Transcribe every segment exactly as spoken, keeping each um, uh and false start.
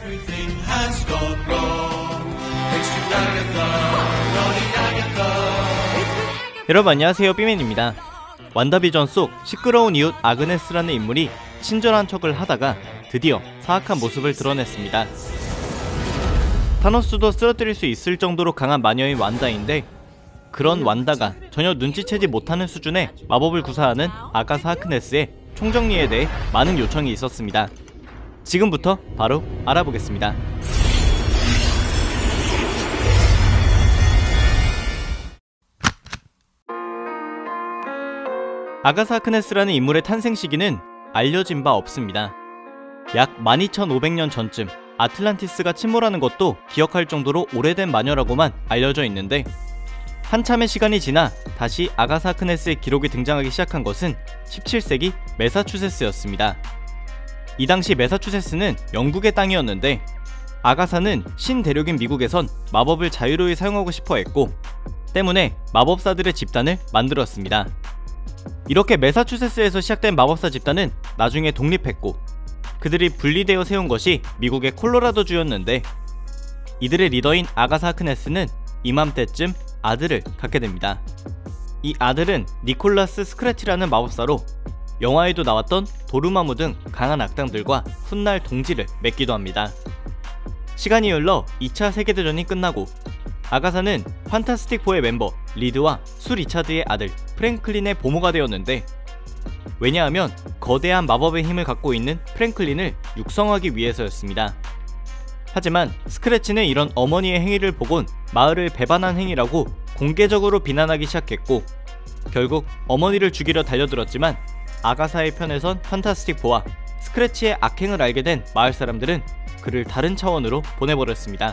Everything has gone wrong. Thanks to Agatha, naughty Agatha. 여러분 안녕하세요, 삐맨입니다. 완다비전 속 시끄러운 이웃 아그네스라는 인물이 친절한 척을 하다가 드디어 사악한 모습을 드러냈습니다. 타노스도 쓰러뜨릴 수 있을 정도로 강한 마녀인 완다인데, 그런 완다가 전혀 눈치채지 못하는 수준의 마법을 구사하는 아가사 하크네스의 총정리에 대해 많은 요청이 있었습니다. 지금부터 바로 알아보겠습니다. 아가사 하크네스라는 인물의 탄생 시기는 알려진 바 없습니다. 약 만 이천오백 년 전쯤 아틀란티스가 침몰하는 것도 기억할 정도로 오래된 마녀라고만 알려져 있는데, 한참의 시간이 지나 다시 아가사 하크네스의 기록이 등장하기 시작한 것은 십칠 세기 매사추세츠였습니다. 이 당시 매사추세츠는 영국의 땅이었는데, 아가사는 신대륙인 미국에선 마법을 자유로이 사용하고 싶어 했고, 때문에 마법사들의 집단을 만들었습니다. 이렇게 매사추세츠에서 시작된 마법사 집단은 나중에 독립했고, 그들이 분리되어 세운 것이 미국의 콜로라도주였는데, 이들의 리더인 아가사 하크네스는 이맘때쯤 아들을 갖게 됩니다. 이 아들은 니콜라스 스크래치라는 마법사로 영화에도 나왔던 도르마무 등 강한 악당들과 훗날 동지를 맺기도 합니다. 시간이 흘러 이 차 세계대전이 끝나고 아가사는 판타스틱 포의 멤버 리드와 수 리차드의 아들 프랭클린의 보모가 되었는데, 왜냐하면 거대한 마법의 힘을 갖고 있는 프랭클린을 육성하기 위해서였습니다. 하지만 스크래치는 이런 어머니의 행위를 보곤 마을을 배반한 행위라고 공개적으로 비난하기 시작했고, 결국 어머니를 죽이려 달려들었지만 아가사의 편에선 판타스틱 포와 스크래치의 악행을 알게 된 마을 사람들은 그를 다른 차원으로 보내버렸습니다.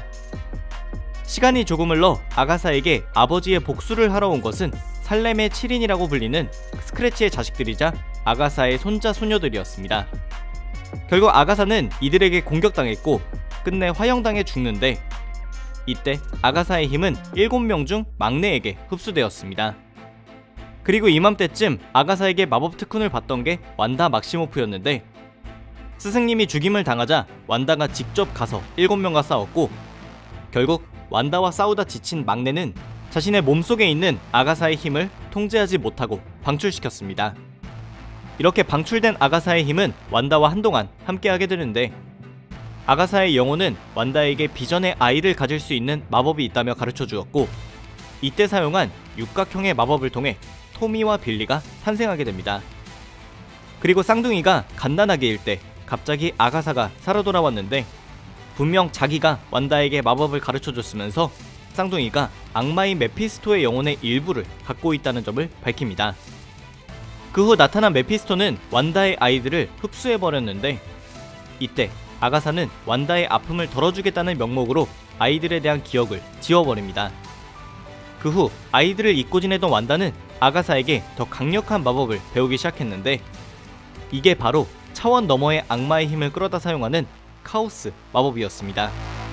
시간이 조금 흘러 아가사에게 아버지의 복수를 하러 온 것은 살렘의 칠 인이라고 불리는 스크래치의 자식들이자 아가사의 손자 소녀들이었습니다. 결국 아가사는 이들에게 공격당했고 끝내 화형당해 죽는데, 이때 아가사의 힘은 일곱 명 중 막내에게 흡수되었습니다. 그리고 이맘때쯤 아가사에게 마법 특훈을 받던 게 완다 막시모프였는데, 스승님이 죽임을 당하자 완다가 직접 가서 일곱 명과 싸웠고, 결국 완다와 싸우다 지친 막내는 자신의 몸속에 있는 아가사의 힘을 통제하지 못하고 방출시켰습니다. 이렇게 방출된 아가사의 힘은 완다와 한동안 함께하게 되는데, 아가사의 영혼은 완다에게 비전의 아이를 가질 수 있는 마법이 있다며 가르쳐 주었고, 이때 사용한 육각형의 마법을 통해 토미와 빌리가 탄생하게 됩니다. 그리고 쌍둥이가 갓난아기일 때 갑자기 아가사가 살아 돌아왔는데, 분명 자기가 완다에게 마법을 가르쳐 줬으면서 쌍둥이가 악마인 메피스토의 영혼의 일부를 갖고 있다는 점을 밝힙니다. 그 후 나타난 메피스토는 완다의 아이들을 흡수해버렸는데, 이때 아가사는 완다의 아픔을 덜어주겠다는 명목으로 아이들에 대한 기억을 지워버립니다. 그 후 아이들을 잊고 지내던 완다는 아가사에게 더 강력한 마법을 배우기 시작했는데, 이게 바로 차원 너머의 악마의 힘을 끌어다 사용하는 카오스 마법이었습니다.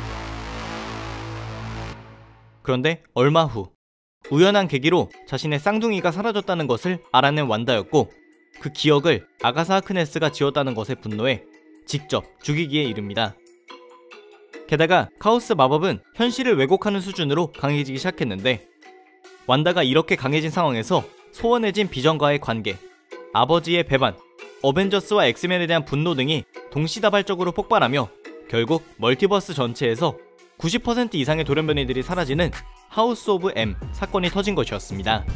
그런데 얼마 후 우연한 계기로 자신의 쌍둥이가 사라졌다는 것을 알아낸 완다였고, 그 기억을 아가사 하크네스가 지웠다는 것에 분노해 직접 죽이기에 이릅니다. 게다가 카오스 마법은 현실을 왜곡하는 수준으로 강해지기 시작했는데, 완다가 이렇게 강해진 상황에서 소원해진 비전과의 관계, 아버지의 배반, 어벤져스와 엑스맨에 대한 분노 등이 동시다발적으로 폭발하며 결국 멀티버스 전체에서 구십 퍼센트 이상의 돌연변이들이 사라지는 하우스 오브 M 사건이 터진 것이었습니다.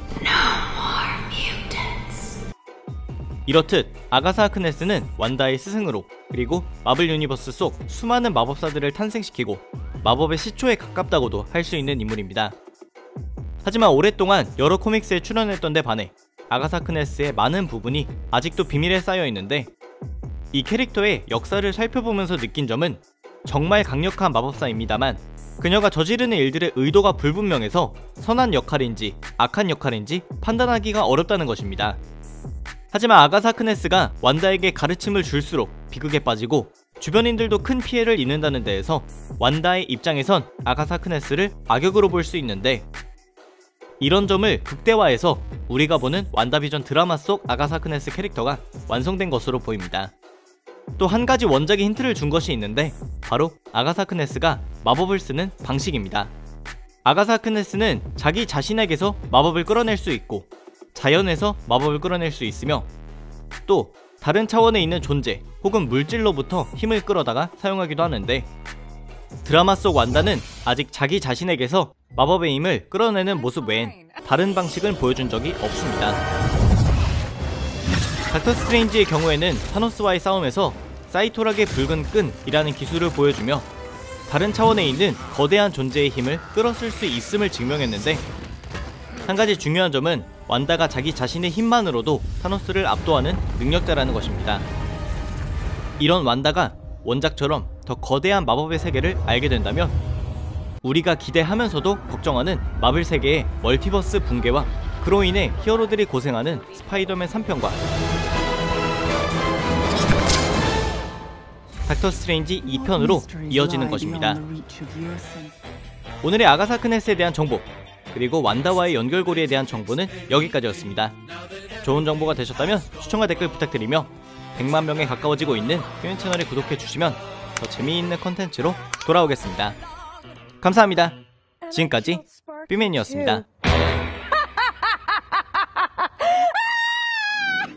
이렇듯 아가사 하크네스는 완다의 스승으로, 그리고 마블 유니버스 속 수많은 마법사들을 탄생시키고 마법의 시초에 가깝다고도 할 수 있는 인물입니다. 하지만 오랫동안 여러 코믹스에 출연했던 데 반해 아가사 하크네스의 많은 부분이 아직도 비밀에 쌓여있는데, 이 캐릭터의 역사를 살펴보면서 느낀 점은 정말 강력한 마법사입니다만, 그녀가 저지르는 일들의 의도가 불분명해서 선한 역할인지 악한 역할인지 판단하기가 어렵다는 것입니다. 하지만 아가사 하크네스가 완다에게 가르침을 줄수록 비극에 빠지고 주변인들도 큰 피해를 입는다는 데에서 완다의 입장에선 아가사 하크네스를 악역으로 볼 수 있는데, 이런 점을 극대화해서 우리가 보는 완다비전 드라마 속 아가사 하크네스 캐릭터가 완성된 것으로 보입니다. 또 한 가지 원작의 힌트를 준 것이 있는데 바로 아가사 크네스가 마법을 쓰는 방식입니다. 아가사 크네스는 자기 자신에게서 마법을 끌어낼 수 있고 자연에서 마법을 끌어낼 수 있으며 또 다른 차원에 있는 존재 혹은 물질로부터 힘을 끌어다가 사용하기도 하는데 드라마 속 완다는 아직 자기 자신에게서 마법의 힘을 끌어내는 모습 외엔 다른 방식을 보여준 적이 없습니다. 닥터 스트레인지의 경우에는 타노스와의 싸움에서 사이토락의 붉은 끈이라는 기술을 보여주며 다른 차원에 있는 거대한 존재의 힘을 끌어쓸 수 있음을 증명했는데 한 가지 중요한 점은 완다가 자기 자신의 힘만으로도 타노스를 압도하는 능력자라는 것입니다. 이런 완다가 원작처럼 더 거대한 마법의 세계를 알게 된다면 우리가 기대하면서도 걱정하는 마블 세계의 멀티버스 붕괴와 그로 인해 히어로들이 고생하는 스파이더맨 삼 편과 닥터 스트레인지 이 편으로 이어지는 것입니다. 오늘의 아가사 크네스에 대한 정보 그리고 완다와의 연결고리에 대한 정보는 여기까지였습니다. 좋은 정보가 되셨다면 추천과 댓글 부탁드리며 백만 명에 가까워지고 있는 삐맨 채널에 구독해주시면 더 재미있는 컨텐츠로 돌아오겠습니다. 감사합니다. 지금까지 삐맨이었습니다.